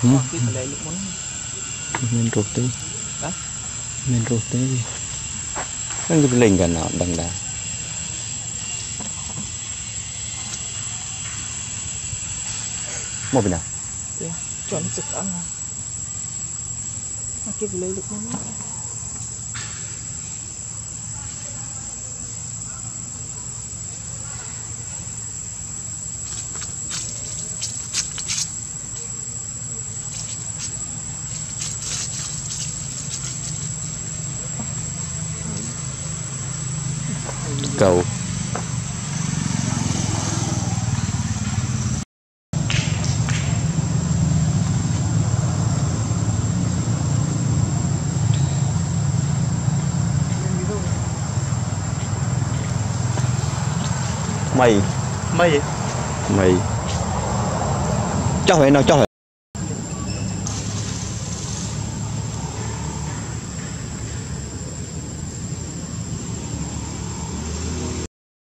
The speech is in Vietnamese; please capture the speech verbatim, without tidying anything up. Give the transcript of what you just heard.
Main roti. Main roti. Kan kita beli kan nak dang dah. Mau pindah? Ya, cuan cekang. Makin boleh luk mana? Kau mày mày mày cho mày nào cho mày